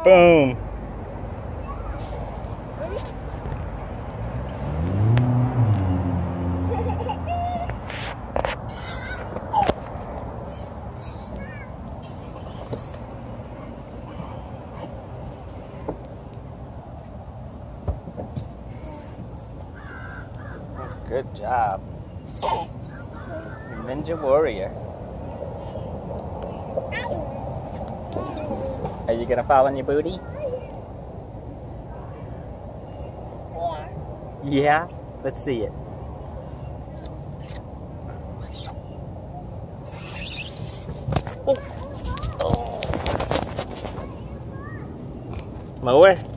Boom. Good job. Ninja warrior. Are you gonna fall on your booty? Yeah? Let's see it. More?